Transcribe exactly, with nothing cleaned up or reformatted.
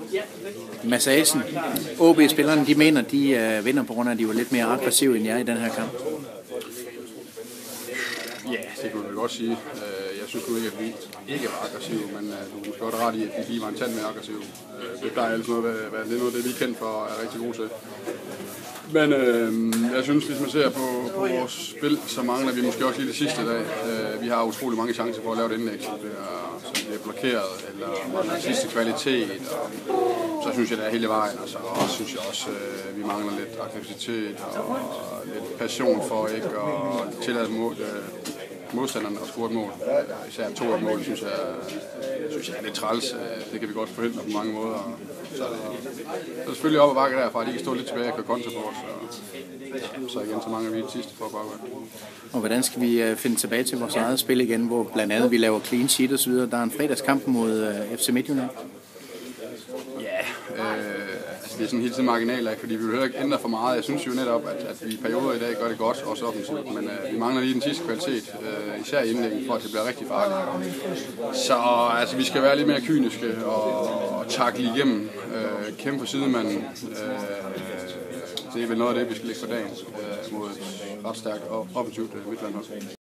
Massagen. O B-spillerne, de mener, de øh, vinder på grund af, at de var lidt mere aggressive end jer i den her kamp. Ja, det kunne vi godt sige. Jeg synes nu ikke, at vi ikke var aggressive, men du er måske godt ret i, at vi lige var en tand mere aggressive. Det plejer altid noget, hvad det er noget, det vi er kendt for og er rigtig gode til. Men øh, jeg synes, hvis man ser på, på vores spil, så mangler vi måske også lige det sidste dag. Øh, vi har utrolig mange chancer for at lave et indlæg, som bliver, som bliver blokeret, eller mangler sidste kvalitet. Og så synes jeg, det er hele vejen. Og så også, synes jeg også, øh, vi mangler lidt aktivitet og lidt passion for ikke at tillade mål, øh, modstanderne at score et mål. Især to et mål, synes jeg, synes jeg er lidt træls. Det kan vi godt forhindre på mange måder. Så, så er selvfølgelig op og bakke derfra, at de kan stå lidt tilbage og køre kontra på os. Så, så igen, så mange vi det sidste for at bakke. Og hvordan skal vi finde tilbage til vores eget spil igen, hvor blandt andet vi laver clean sheet og så videre. Der er en fredagskamp mod F C Midtjylland. Ja, øh, altså det er sådan helt tiden marginalt, fordi vi vil heller ikke ændre for meget. Jeg synes jo netop, at, at vi i perioder i dag gør det godt, også offensivt, men øh, vi mangler lige den sidste kvalitet, øh, især i indlæggen, for at det bliver rigtig farligt. Så altså, vi skal være lidt mere kyniske og, og takle igennem, øh, kæmpe for sidemanden. Øh, det er vel noget af det, vi skal lægge for dagen øh, mod et ret stærkt og offensivt Midtjylland.